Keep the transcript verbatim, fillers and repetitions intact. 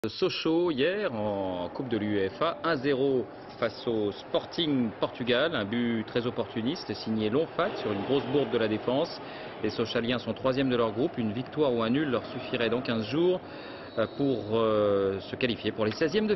Sochaux hier en Coupe de l'UEFA, un zéro face au Sporting Portugal, un but très opportuniste signé Lonfat sur une grosse bourde de la défense. Les Sochaliens sont troisième de leur groupe, une victoire ou un nul leur suffirait dans quinze jours pour euh, se qualifier pour les seizièmes de